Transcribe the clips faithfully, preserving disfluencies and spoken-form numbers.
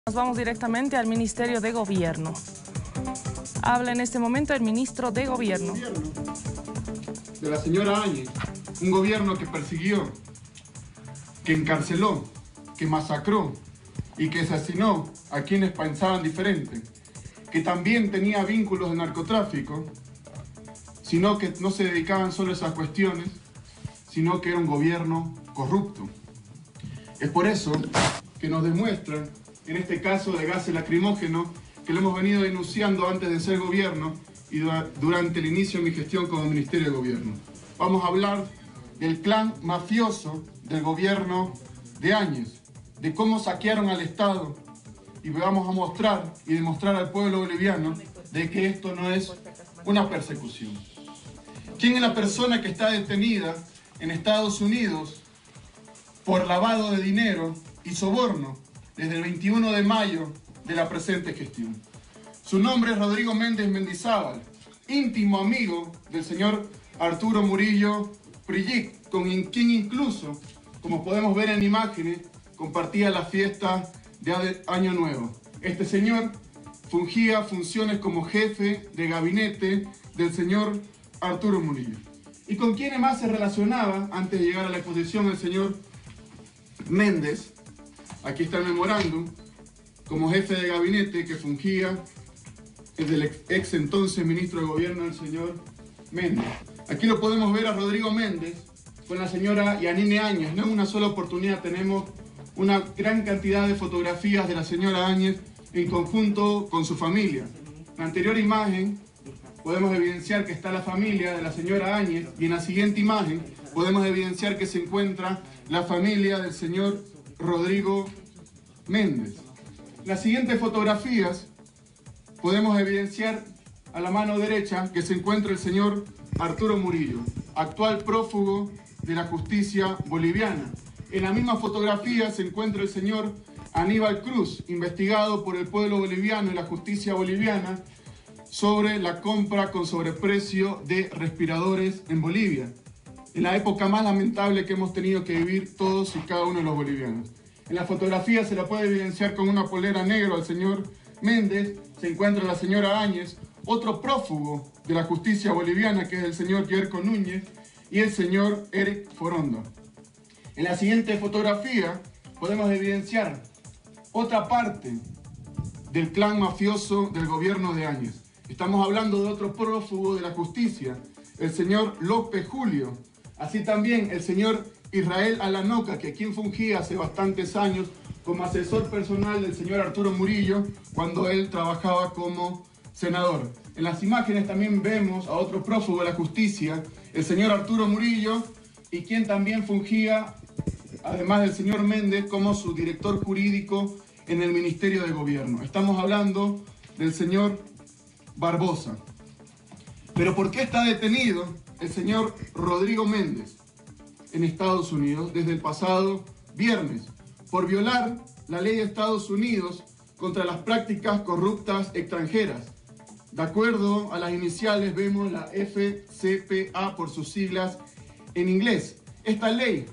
Nos vamos directamente al Ministerio de Gobierno. Habla en este momento el ministro de Gobierno. De la señora Áñez, un gobierno que persiguió, que encarceló, que masacró y que asesinó a quienes pensaban diferente, que también tenía vínculos de narcotráfico, sino que no se dedicaban solo a esas cuestiones, sino que era un gobierno corrupto. Es por eso que nos demuestran, en este caso de gases lacrimógenos, que lo hemos venido denunciando antes de ser gobierno y durante el inicio de mi gestión como Ministerio de Gobierno. Vamos a hablar del clan mafioso del gobierno de Áñez, de cómo saquearon al Estado, y vamos a mostrar y demostrar al pueblo boliviano de que esto no es una persecución. ¿Quién es la persona que está detenida en Estados Unidos por lavado de dinero y soborno desde el veintiuno de mayo de la presente gestión? Su nombre es Rodrigo Méndez Mendizábal, íntimo amigo del señor Arturo Murillo Prillic, con quien incluso, como podemos ver en imágenes, compartía la fiesta de Año Nuevo. Este señor fungía funciones como jefe de gabinete del señor Arturo Murillo. ¿Y con quiénes más se relacionaba antes de llegar a la exposición el señor Méndez? Aquí está el memorándum, como jefe de gabinete que fungía el ex, ex entonces ministro de Gobierno, el señor Méndez. Aquí lo podemos ver a Rodrigo Méndez con la señora Yanine Áñez. No en una sola oportunidad tenemos una gran cantidad de fotografías de la señora Áñez en conjunto con su familia. En la anterior imagen podemos evidenciar que está la familia de la señora Áñez, y en la siguiente imagen podemos evidenciar que se encuentra la familia del señor Rodrigo Méndez. En las siguientes fotografías podemos evidenciar a la mano derecha que se encuentra el señor Arturo Murillo, actual prófugo de la justicia boliviana. En la misma fotografía se encuentra el señor Aníbal Cruz, investigado por el pueblo boliviano y la justicia boliviana sobre la compra con sobreprecio de respiradores en Bolivia, en la época más lamentable que hemos tenido que vivir todos y cada uno de los bolivianos. En la fotografía se la puede evidenciar con una polera negra al señor Méndez. Se encuentra la señora Áñez, otro prófugo de la justicia boliviana, que es el señor Yerko Núñez, y el señor Eric Foronda. En la siguiente fotografía podemos evidenciar otra parte del clan mafioso del gobierno de Áñez. Estamos hablando de otro prófugo de la justicia, el señor López Julio. Así también el señor Israel Alanoca, que quien fungía hace bastantes años como asesor personal del señor Arturo Murillo cuando él trabajaba como senador. En las imágenes también vemos a otro prófugo de la justicia, el señor Arturo Murillo, y quien también fungía, además del señor Méndez, como su director jurídico en el Ministerio de Gobierno. Estamos hablando del señor Barbosa. Pero ¿por qué está detenido el señor Rodrigo Méndez en Estados Unidos desde el pasado viernes? Por violar la ley de Estados Unidos contra las prácticas corruptas extranjeras. De acuerdo a las iniciales vemos la F C P A por sus siglas en inglés. Esta ley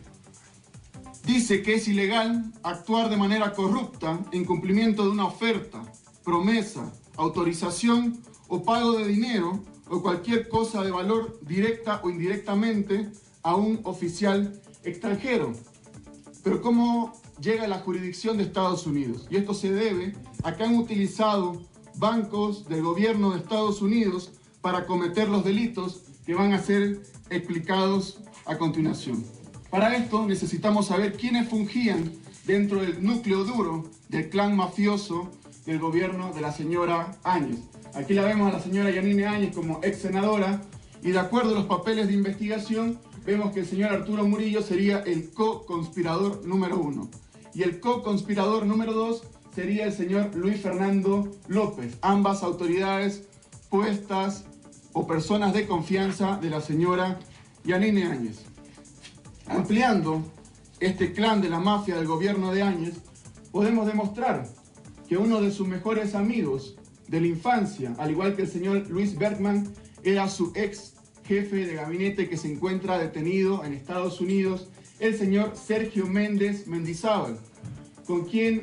dice que es ilegal actuar de manera corrupta en cumplimiento de una oferta, promesa, autorización o pago de dinero o cualquier cosa de valor directa o indirectamente a un oficial extranjero. Pero ¿cómo llega a la jurisdicción de Estados Unidos? Y esto se debe a que han utilizado bancos del gobierno de Estados Unidos para cometer los delitos que van a ser explicados a continuación. Para esto necesitamos saber quiénes fungían dentro del núcleo duro del clan mafioso del gobierno de la señora Áñez. Aquí la vemos a la señora Yanine Áñez como ex senadora, y de acuerdo a los papeles de investigación vemos que el señor Arturo Murillo sería el co-conspirador número uno. Y el co-conspirador número dos sería el señor Luis Fernando López, ambas autoridades puestas o personas de confianza de la señora Yanine Áñez. Ampliando este clan de la mafia del gobierno de Áñez, podemos demostrar que uno de sus mejores amigos de la infancia, al igual que el señor Luis Bergman, era su ex jefe de gabinete que se encuentra detenido en Estados Unidos, el señor Sergio Méndez Mendizábal, con quien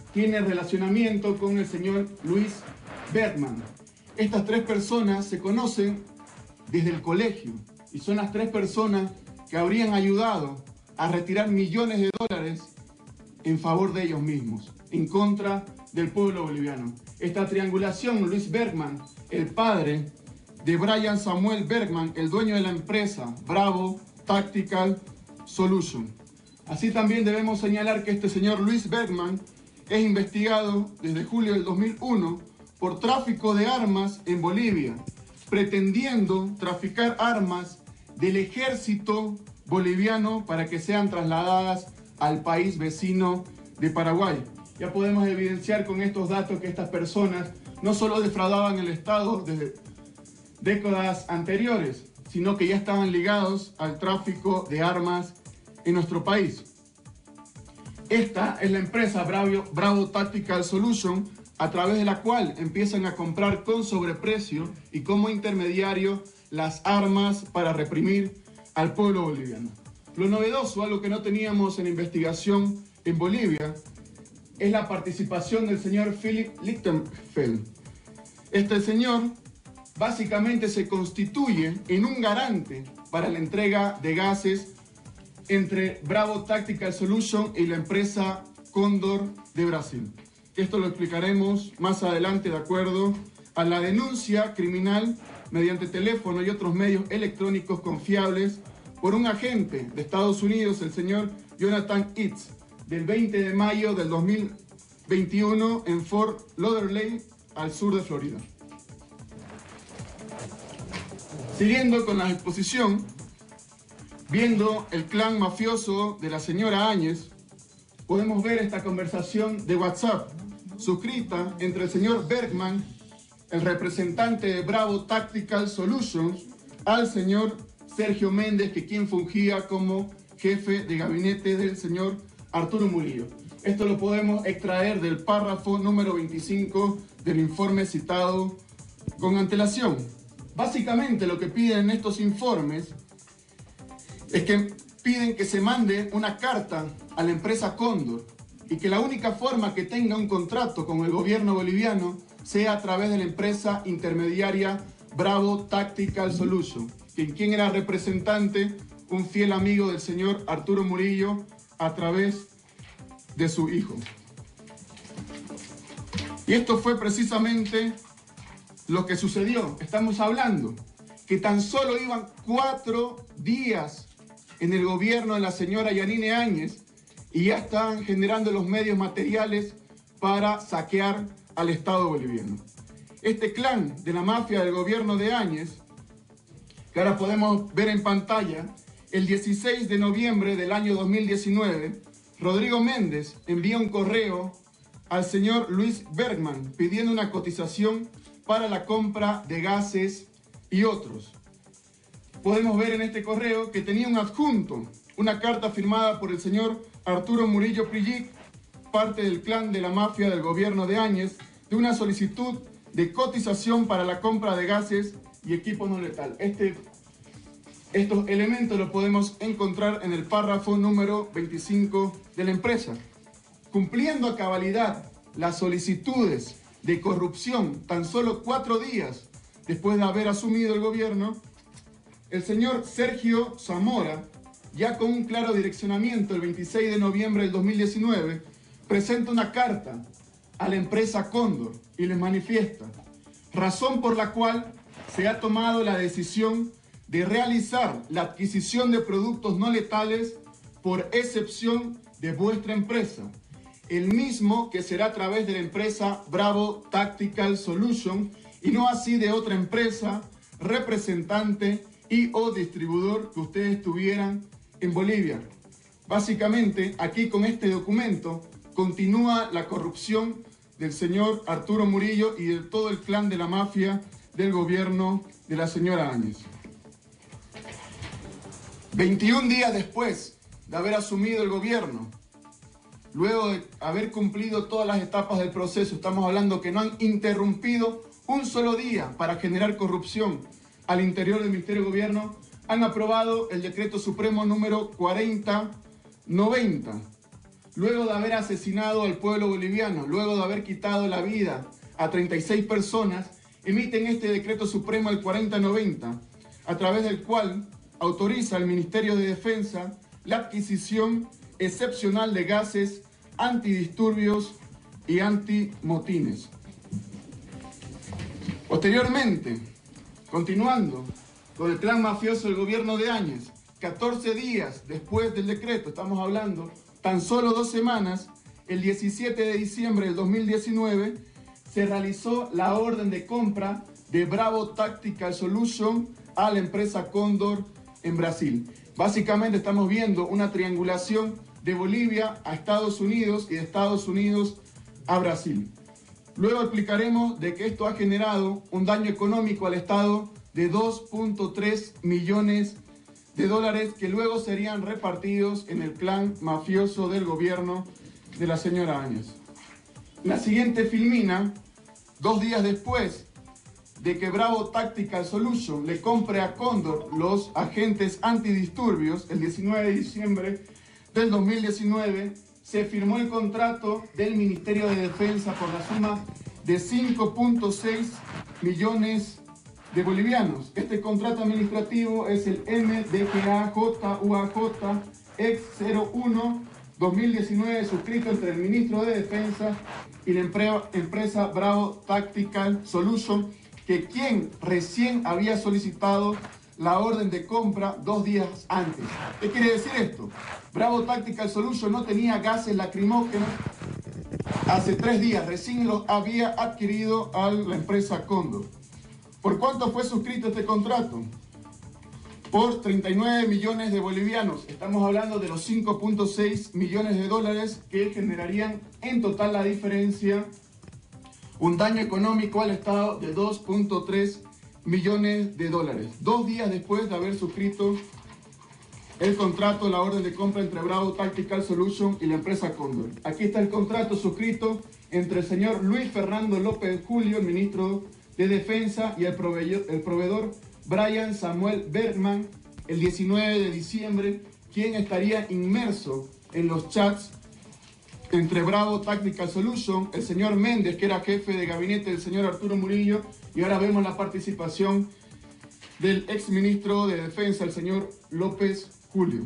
tiene relacionamiento con el señor Luis Bergman. Estas tres personas se conocen desde el colegio y son las tres personas que habrían ayudado a retirar millones de dólares en favor de ellos mismos, en contra del pueblo boliviano. Esta triangulación, Luis Bergman, el padre de Brian Samuel Bergman, el dueño de la empresa Bravo Tactical Solution. Así también debemos señalar que este señor Luis Bergman es investigado desde julio del dos mil uno por tráfico de armas en Bolivia, pretendiendo traficar armas del ejército boliviano para que sean trasladadas al país vecino de Paraguay. Ya podemos evidenciar con estos datos que estas personas no solo defraudaban el Estado desde décadas anteriores, sino que ya estaban ligados al tráfico de armas en nuestro país. Esta es la empresa Bravo, Bravo Tactical Solution, a través de la cual empiezan a comprar con sobreprecio y como intermediario las armas para reprimir al pueblo boliviano. Lo novedoso, algo que no teníamos en investigación en Bolivia, es la participación del señor Philip Lichtenfeld. Este señor básicamente se constituye en un garante para la entrega de gases entre Bravo Tactical Solution y la empresa Cóndor de Brasil. Esto lo explicaremos más adelante de acuerdo a la denuncia criminal mediante teléfono y otros medios electrónicos confiables por un agente de Estados Unidos, el señor Jonathan Itz, del veinte de mayo del dos mil veintiuno en Fort Lauderdale, al sur de Florida. Siguiendo con la exposición, viendo el clan mafioso de la señora Áñez, podemos ver esta conversación de WhatsApp suscrita entre el señor Bergman, el representante de Bravo Tactical Solutions, al señor Sergio Méndez, que quien fungía como jefe de gabinete del señor Arturo Murillo. Esto lo podemos extraer del párrafo número veinticinco del informe citado con antelación. Básicamente lo que piden estos informes es que piden que se mande una carta a la empresa Cóndor y que la única forma que tenga un contrato con el gobierno boliviano sea a través de la empresa intermediaria Bravo Tactical Solution, quien, quien era representante, un fiel amigo del señor Arturo Murillo a través de su hijo. Y esto fue precisamente lo que sucedió. Estamos hablando que tan solo iban cuatro días en el gobierno de la señora Yanine Áñez y ya estaban generando los medios materiales para saquear al Estado boliviano. Este clan de la mafia del gobierno de Áñez, que ahora podemos ver en pantalla, el dieciséis de noviembre del año dos mil diecinueve, Rodrigo Méndez envía un correo al señor Luis Bergman pidiendo una cotización para la compra de gases y otros. Podemos ver en este correo que tenía un adjunto, una carta firmada por el señor Arturo Murillo Prillic, parte del clan de la mafia del gobierno de Áñez, de una solicitud de cotización para la compra de gases y equipo no letal. Este, estos elementos los podemos encontrar en el párrafo número veinticinco de la empresa. Cumpliendo a cabalidad las solicitudes de corrupción tan solo cuatro días después de haber asumido el gobierno, el señor Sergio Zamora, ya con un claro direccionamiento el veintiséis de noviembre del dos mil diecinueve, presenta una carta a la empresa Cóndor y les manifiesta, razón por la cual se ha tomado la decisión de realizar la adquisición de productos no letales por excepción de vuestra empresa, el mismo que será a través de la empresa Bravo Tactical Solution y no así de otra empresa, representante y o distribuidor que ustedes tuvieran en Bolivia. Básicamente, aquí con este documento continúa la corrupción del señor Arturo Murillo y de todo el clan de la mafia del gobierno de la señora Áñez. veintiún días después de haber asumido el gobierno, luego de haber cumplido todas las etapas del proceso, estamos hablando que no han interrumpido un solo día para generar corrupción al interior del Ministerio de Gobierno, han aprobado el decreto supremo número cuarenta noventa, luego de haber asesinado al pueblo boliviano, luego de haber quitado la vida a treinta y seis personas, emiten este decreto supremo, el cuarenta noventa, a través del cual autoriza al Ministerio de Defensa la adquisición excepcional de gases antidisturbios y antimotines. Posteriormente, continuando con el clan mafioso del gobierno de Áñez, catorce días después del decreto, estamos hablando tan solo dos semanas, el diecisiete de diciembre del dos mil diecinueve, se realizó la orden de compra de Bravo Tactical Solution a la empresa Cóndor en Brasil. Básicamente estamos viendo una triangulación de Bolivia a Estados Unidos y de Estados Unidos a Brasil. Luego explicaremos de que esto ha generado un daño económico al Estado de dos punto tres millones de dólares que luego serían repartidos en el clan mafioso del gobierno de la señora Áñez. La siguiente filmina, dos días después de que Bravo Tactical Solution le compre a Cóndor los agentes antidisturbios, el diecinueve de diciembre del dos mil diecinueve, se firmó el contrato del Ministerio de Defensa por la suma de cinco punto seis millones de bolivianos. Este contrato administrativo es el M D G A J U A J X cero uno dos mil diecinueve, suscrito entre el Ministro de Defensa y la empresa Bravo Tactical Solution, que quien recién había solicitado la orden de compra dos días antes. ¿Qué quiere decir esto? Bravo Tactical Solution no tenía gases lacrimógenos hace tres días, recién los había adquirido a la empresa Cóndor. ¿Por cuánto fue suscrito este contrato? Por treinta y nueve millones de bolivianos. Estamos hablando de los cinco punto seis millones de dólares que generarían en total la diferencia, un daño económico al Estado de dos punto tres millones de dólares. Dos días después de haber suscrito el contrato, la orden de compra entre Bravo Tactical Solution y la empresa Cóndor. Aquí está el contrato suscrito entre el señor Luis Fernando López Julio, el ministro de Defensa, y el proveedor, el proveedor Brian Samuel Bergman, el diecinueve de diciembre, quien estaría inmerso en los chats entre Bravo Tactical Solution, el señor Méndez, que era jefe de gabinete del señor Arturo Murillo, y ahora vemos la participación del exministro de Defensa, el señor López Julio.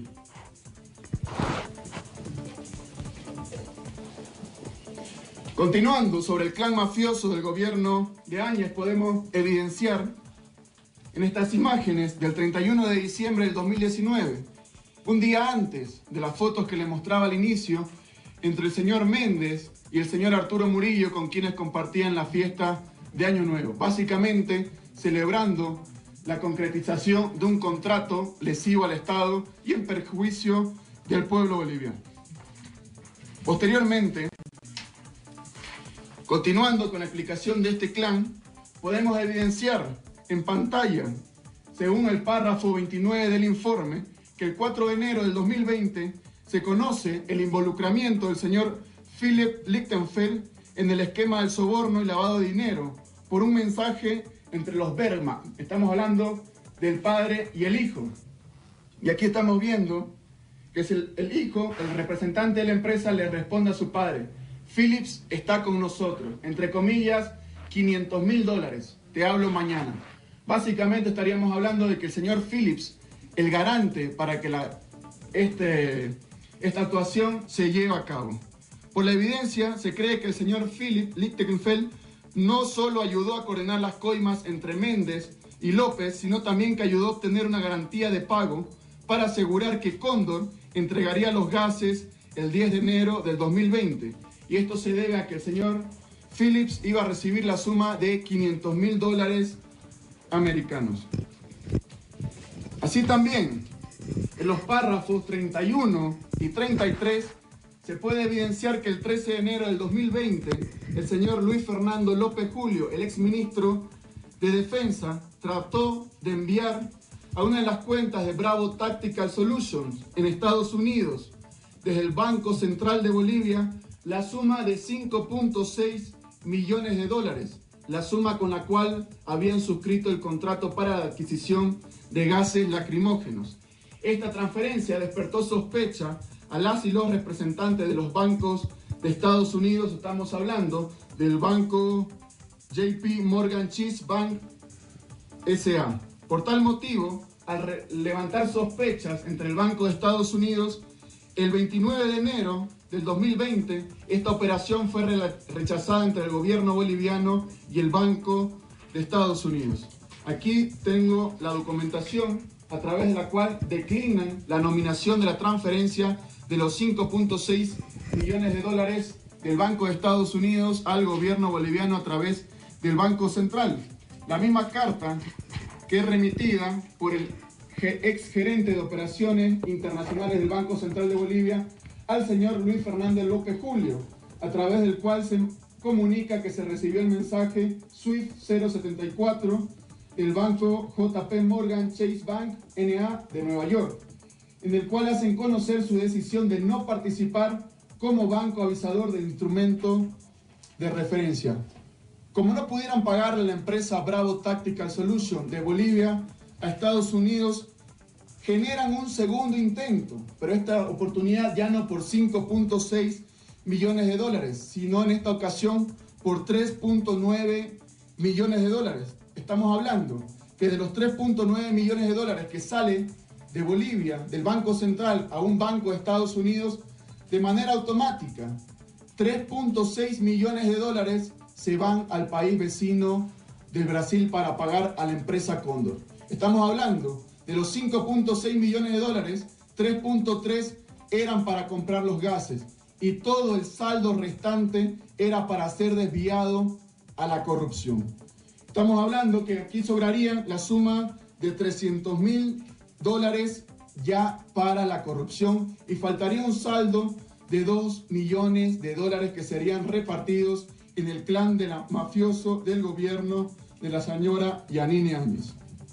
Continuando sobre el clan mafioso del gobierno de Áñez, podemos evidenciar en estas imágenes del treinta y uno de diciembre del dos mil diecinueve, un día antes de las fotos que les mostraba al inicio, entre el señor Méndez y el señor Arturo Murillo, con quienes compartían la fiesta de Año Nuevo, básicamente celebrando la concretización de un contrato lesivo al Estado y en perjuicio del pueblo boliviano. Posteriormente, continuando con la explicación de este clan, podemos evidenciar en pantalla, según el párrafo veintinueve del informe, que el cuatro de enero del dos mil veinte se conoce el involucramiento del señor Philip Lichtenfeld en el esquema del soborno y lavado de dinero por un mensaje entre los Bergman. Estamos hablando del padre y el hijo. Y aquí estamos viendo que es el, el hijo, el representante de la empresa, le responde a su padre: Philips está con nosotros, entre comillas, quinientos mil dólares, te hablo mañana. Básicamente estaríamos hablando de que el señor Philips, el garante para que la, este, esta actuación se lleve a cabo. Por la evidencia, se cree que el señor Philip Lichtenfeld no solo ayudó a coordinar las coimas entre Méndez y López, sino también que ayudó a obtener una garantía de pago para asegurar que Cóndor entregaría los gases el diez de enero del dos mil veinte. Y esto se debe a que el señor Philips iba a recibir la suma de quinientos mil dólares americanos. Así también, en los párrafos treinta y uno y treinta y tres, se puede evidenciar que el trece de enero del dos mil veinte, el señor Luis Fernando López Julio, el exministro de Defensa, trató de enviar a una de las cuentas de Bravo Tactical Solutions en Estados Unidos, desde el Banco Central de Bolivia, la suma de cinco punto seis millones de dólares, la suma con la cual habían suscrito el contrato para la adquisición de gases lacrimógenos. Esta transferencia despertó sospecha a las y los representantes de los bancos de Estados Unidos. Estamos hablando del banco J P Morgan Chase Bank S A Por tal motivo, al levantar sospechas entre el Banco de Estados Unidos, el veintinueve de enero del dos mil veinte, esta operación fue rechazada entre el gobierno boliviano y el Banco de Estados Unidos. Aquí tengo la documentación a través de la cual declinan la nominación de la transferencia de los cinco punto seis millones de dólares del Banco de Estados Unidos al gobierno boliviano a través del Banco Central. La misma carta que es remitida por el ex gerente de operaciones internacionales del Banco Central de Bolivia al señor Luis Fernández López Julio, a través del cual se comunica que se recibió el mensaje SWIFT cero setenta y cuatro del banco J P Morgan Chase Bank N A de Nueva York, en el cual hacen conocer su decisión de no participar como banco avisador del instrumento de referencia. Como no pudieran pagarle a la empresa Bravo Tactical Solution de Bolivia a Estados Unidos, generan un segundo intento, pero esta oportunidad ya no por cinco punto seis millones de dólares, sino en esta ocasión por tres punto nueve millones de dólares. Estamos hablando que de los tres punto nueve millones de dólares que sale de Bolivia, del Banco Central, a un banco de Estados Unidos, de manera automática, tres punto seis millones de dólares se van al país vecino del Brasil para pagar a la empresa Cóndor. Estamos hablando de los cinco punto seis millones de dólares, tres punto tres eran para comprar los gases y todo el saldo restante era para ser desviado a la corrupción. Estamos hablando que aquí sobraría la suma de trescientos mil dólares ya para la corrupción y faltaría un saldo de dos millones de dólares que serían repartidos en el clan de la mafioso del gobierno de la señora Yanine Áñez.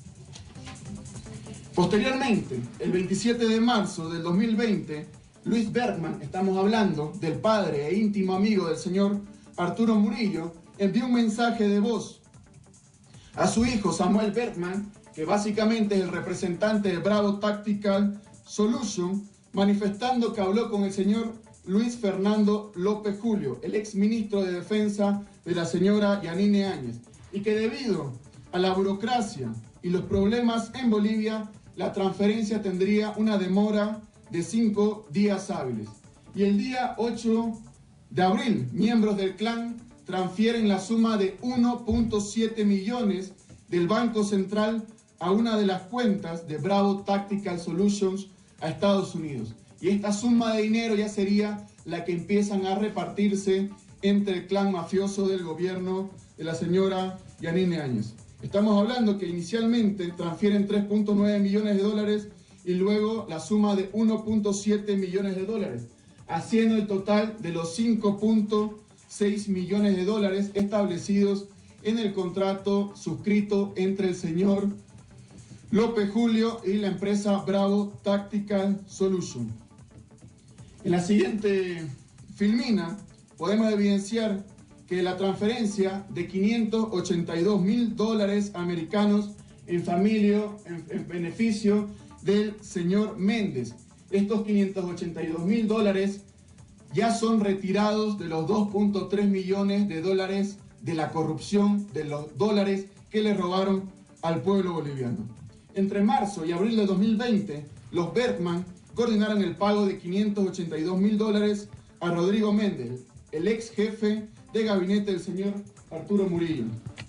Posteriormente, el veintisiete de marzo del dos mil veinte, Luis Bergman, estamos hablando del padre e íntimo amigo del señor Arturo Murillo, envió un mensaje de voz a su hijo Samuel Bergman, que básicamente es el representante de Bravo Tactical Solution, manifestando que habló con el señor Luis Fernando López Julio, el ex ministro de Defensa de la señora Yanine Áñez, y que debido a la burocracia y los problemas en Bolivia, la transferencia tendría una demora de cinco días hábiles. Y el día ocho de abril, miembros del clan transfieren la suma de uno punto siete millones del Banco Central a una de las cuentas de Bravo Tactical Solutions a Estados Unidos. Y esta suma de dinero ya sería la que empiezan a repartirse entre el clan mafioso del gobierno de la señora Yanine Áñez. Estamos hablando que inicialmente transfieren tres punto nueve millones de dólares y luego la suma de uno punto siete millones de dólares, haciendo el total de los cinco punto seis millones de dólares establecidos en el contrato suscrito entre el señor López Julio y la empresa Bravo Tactical Solution. En la siguiente filmina podemos evidenciar que la transferencia de quinientos ochenta y dos mil dólares americanos en familia, en, en beneficio del señor Méndez. Estos quinientos ochenta y dos mil dólares ya son retirados de los dos punto tres millones de dólares de la corrupción, de los dólares que le robaron al pueblo boliviano. Entre marzo y abril de dos mil veinte, los Bergman coordinaron el pago de quinientos ochenta y dos mil dólares a Rodrigo Méndez, el ex jefe de gabinete del señor Arturo Murillo.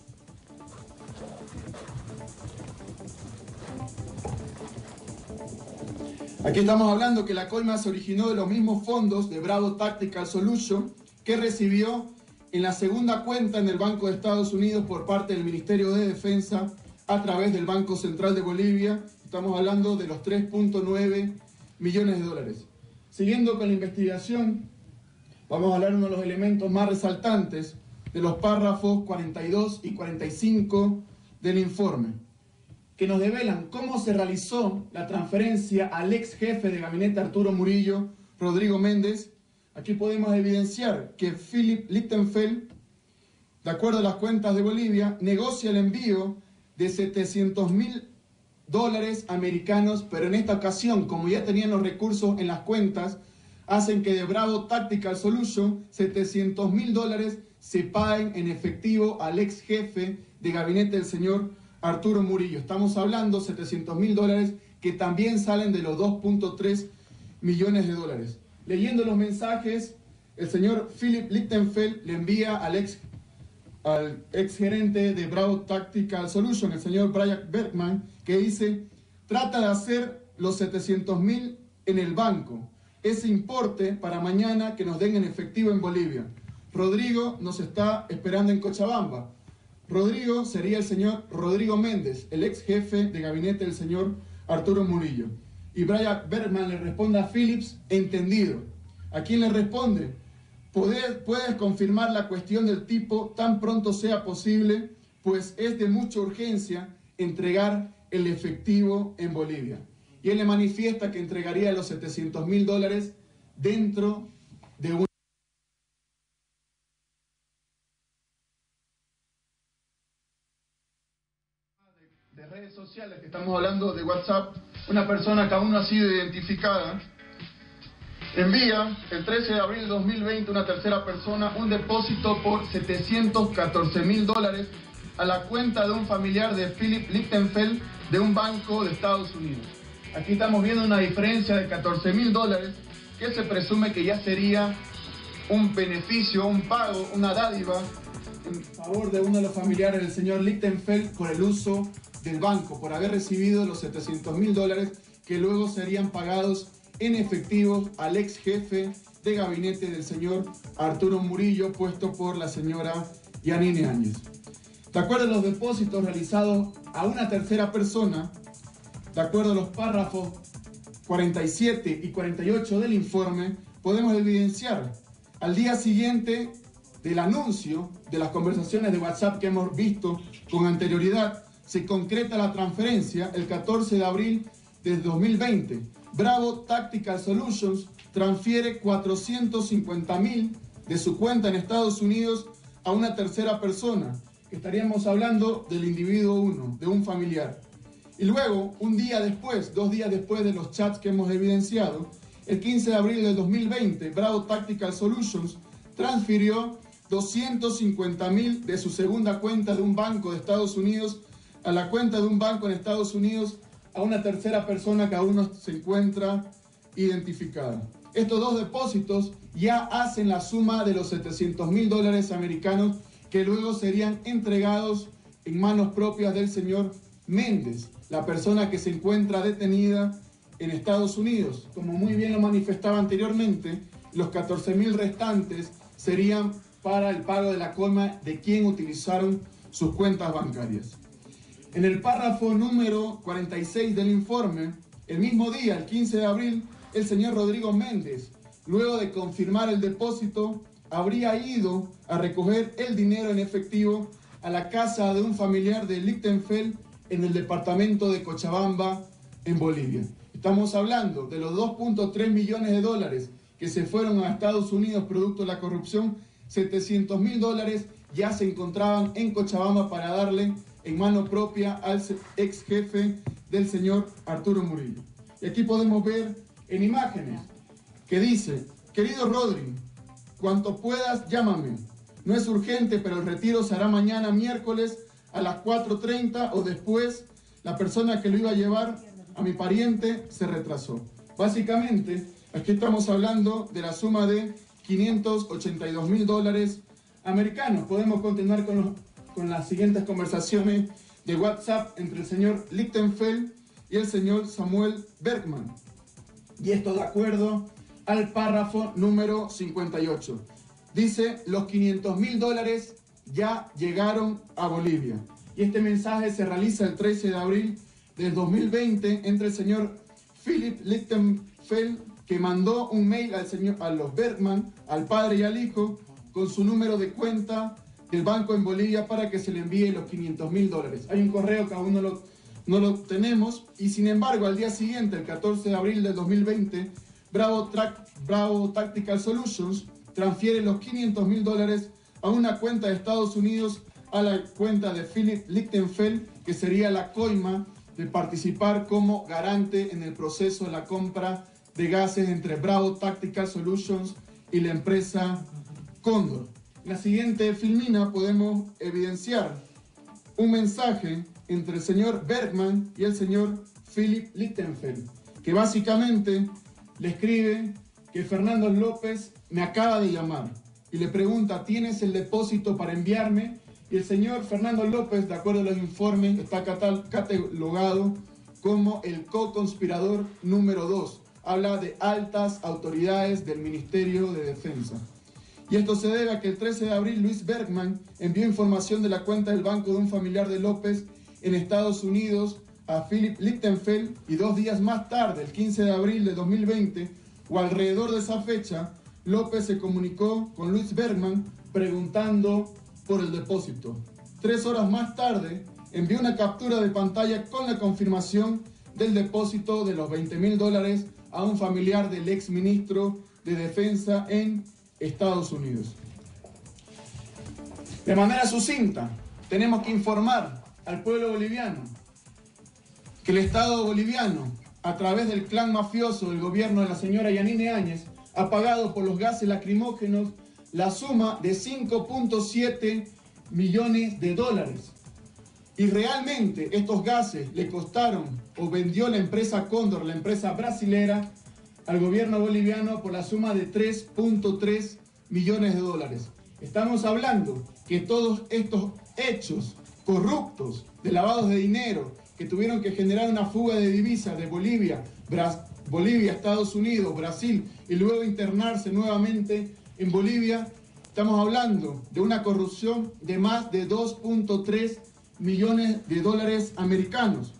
Aquí estamos hablando que la coima se originó de los mismos fondos de Bravo Tactical Solution que recibió en la segunda cuenta en el Banco de Estados Unidos por parte del Ministerio de Defensa a través del Banco Central de Bolivia. Estamos hablando de los tres punto nueve millones de dólares. Siguiendo con la investigación, vamos a hablar de uno de los elementos más resaltantes de los párrafos cuarenta y dos y cuarenta y cinco del informe, que nos develan cómo se realizó la transferencia al ex jefe de gabinete Arturo Murillo, Rodrigo Méndez. Aquí podemos evidenciar que Philip Lichtenfeld, de acuerdo a las cuentas de Bolivia, negocia el envío de setecientos mil dólares americanos, pero en esta ocasión, como ya tenían los recursos en las cuentas, hacen que de Bravo Tactical Solution setecientos mil dólares se paguen en efectivo al ex jefe de gabinete del señor Arturo Murillo. Estamos hablando de setecientos mil dólares que también salen de los dos punto tres millones de dólares. Leyendo los mensajes, el señor Philip Lichtenfeld le envía al ex, al ex gerente de Bravo Tactical Solution, el señor Brian Bergman, que dice: trata de hacer los setecientos mil en el banco, ese importe para mañana que nos den en efectivo en Bolivia. Rodrigo nos está esperando en Cochabamba. Rodrigo sería el señor Rodrigo Méndez, el ex jefe de gabinete del señor Arturo Murillo. Y Brian Bergman le responde a Phillips: entendido. ¿A quién le responde? ¿Puedes, puedes confirmar la cuestión del tipo tan pronto sea posible, pues es de mucha urgencia entregar el efectivo en Bolivia. Y él le manifiesta que entregaría los setecientos mil dólares dentro de un... de redes sociales, que estamos hablando de WhatsApp. Una persona que aún no ha sido identificada envía el trece de abril de dos mil veinte una tercera persona un depósito por setecientos catorce mil dólares a la cuenta de un familiar de Philip Lichtenfeld de un banco de Estados Unidos. Aquí estamos viendo una diferencia de catorce mil dólares que se presume que ya sería un beneficio, un pago, una dádiva en favor de uno de los familiares del señor Lichtenfeld por el uso del banco, por haber recibido los setecientos mil dólares que luego serían pagados en efectivo al ex jefe de gabinete del señor Arturo Murillo, puesto por la señora Yanine Áñez. De acuerdo a los depósitos realizados a una tercera persona, de acuerdo a los párrafos cuarenta y siete y cuarenta y ocho del informe, podemos evidenciar al día siguiente del anuncio de las conversaciones de WhatsApp que hemos visto con anterioridad, se concreta la transferencia el catorce de abril de dos mil veinte. Bravo Tactical Solutions transfiere cuatrocientos cincuenta mil de su cuenta en Estados Unidos a una tercera persona. Estaríamos hablando del individuo uno, de un familiar. Y luego, un día después, dos días después de los chats que hemos evidenciado, el quince de abril de dos mil veinte, Bravo Tactical Solutions transfirió doscientos cincuenta mil de su segunda cuenta de un banco de Estados Unidos a la cuenta de un banco en Estados Unidos a una tercera persona que aún no se encuentra identificada. Estos dos depósitos ya hacen la suma de los setecientos mil dólares americanos que luego serían entregados en manos propias del señor Méndez, la persona que se encuentra detenida en Estados Unidos. Como muy bien lo manifestaba anteriormente, los catorce mil restantes serían para el pago de la coima de quien utilizaron sus cuentas bancarias. En el párrafo número cuarenta y seis del informe, el mismo día, el quince de abril, el señor Rodrigo Méndez, luego de confirmar el depósito, habría ido a recoger el dinero en efectivo a la casa de un familiar de Lichtenfeld en el departamento de Cochabamba, en Bolivia. Estamos hablando de los dos punto tres millones de dólares que se fueron a Estados Unidos producto de la corrupción. setecientos mil dólares ya se encontraban en Cochabamba para darle en mano propia al ex jefe del señor Arturo Murillo. Y aquí podemos ver en imágenes que dice: querido Rodri, cuanto puedas llámame. No es urgente, pero el retiro se hará mañana miércoles a las cuatro treinta o después. La persona que lo iba a llevar a mi pariente se retrasó. Básicamente, aquí estamos hablando de la suma de quinientos ochenta y dos mil dólares americanos. Podemos continuar con, los, con las siguientes conversaciones de WhatsApp entre el señor Lichtenfeld y el señor Samuel Bergman. Y esto de acuerdo al párrafo número cincuenta y ocho. Dice: los quinientos mil dólares ya llegaron a Bolivia. Y este mensaje se realiza el trece de abril del dos mil veinte entre el señor Philip Lichtenfeld, que mandó un mail al señor, a los Bergman, al padre y al hijo, con su número de cuenta del banco en Bolivia para que se le envíe los quinientos mil dólares. Hay un correo que aún no lo, no lo tenemos, y sin embargo al día siguiente, el catorce de abril del dos mil veinte, Bravo, Track, Bravo Tactical Solutions transfiere los quinientos mil dólares a una cuenta de Estados Unidos, a la cuenta de Philip Lichtenfeld, que sería la coima de participar como garante en el proceso de la compra de gases entre Bravo Tactical Solutions y la empresa Cóndor. En la siguiente filmina podemos evidenciar un mensaje entre el señor Bergman y el señor Philip Lichtenfeld, que básicamente le escribe que Fernando López me acaba de llamar y le pregunta, ¿tienes el depósito para enviarme? Y el señor Fernando López, de acuerdo a los informes, está catalogado como el co-conspirador número dos. Habla de altas autoridades del Ministerio de Defensa. Y esto se debe a que el trece de abril Luis Bergman envió información de la cuenta del banco de un familiar de López en Estados Unidos a Philip Lichtenfeld, y dos días más tarde, el quince de abril de dos mil veinte, o alrededor de esa fecha, López se comunicó con Luis Bergman preguntando por el depósito. Tres horas más tarde, envió una captura de pantalla con la confirmación del depósito de los veinte mil dólares a un familiar del ex ministro de Defensa en Estados Unidos. De manera sucinta, tenemos que informar al pueblo boliviano que el Estado boliviano, a través del clan mafioso del gobierno de la señora Yanine Áñez, ha pagado por los gases lacrimógenos la suma de cinco punto siete millones de dólares. Y realmente estos gases le costaron, o vendió la empresa Cóndor, la empresa brasilera, al gobierno boliviano por la suma de tres punto tres millones de dólares. Estamos hablando que todos estos hechos corruptos de lavados de dinero que tuvieron que generar una fuga de divisas de Bolivia, Bra- Bolivia, Estados Unidos, Brasil, y luego internarse nuevamente en Bolivia, estamos hablando de una corrupción de más de dos punto tres millones de dólares americanos.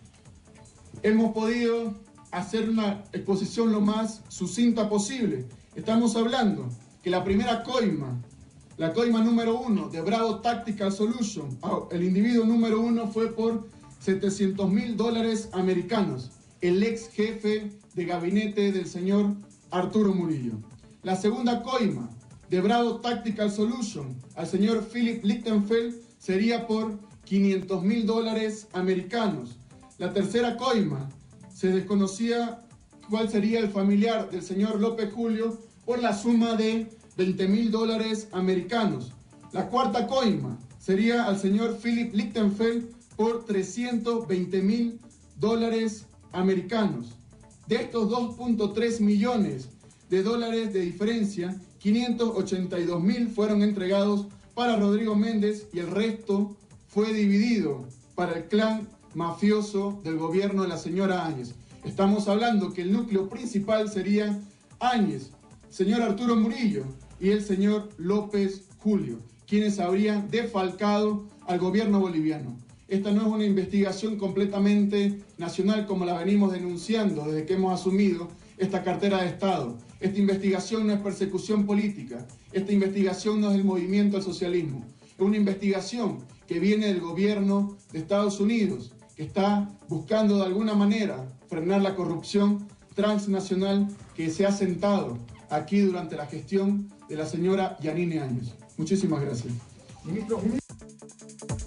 Hemos podido hacer una exposición lo más sucinta posible. Estamos hablando que la primera coima, la coima número uno de Bravo Tactical Solution, el individuo número uno fue por setecientos mil dólares americanos, el ex jefe de gabinete del señor Arturo Murillo. La segunda coima de Bravo Tactical Solution al señor Philip Lichtenfeld sería por quinientos mil dólares americanos. La tercera coima se desconocía cuál sería el familiar del señor López Julio por la suma de veinte mil dólares americanos. La cuarta coima sería al señor Philip Lichtenfeld por trescientos veinte mil dólares americanos. De estos dos punto tres millones de dólares de diferencia, quinientos ochenta y dos mil fueron entregados para Rodrigo Méndez y el resto fue dividido para el clan mafioso del gobierno de la señora Áñez. Estamos hablando que el núcleo principal sería Áñez, señor Arturo Murillo y el señor López Julio, quienes habrían defalcado al gobierno boliviano. Esta no es una investigación completamente nacional como la venimos denunciando desde que hemos asumido esta cartera de Estado. Esta investigación no es persecución política, esta investigación no es el movimiento al socialismo, es una investigación que viene del gobierno de Estados Unidos, que está buscando de alguna manera frenar la corrupción transnacional que se ha sentado aquí durante la gestión de la señora Yanine Áñez. Muchísimas gracias. Ministro.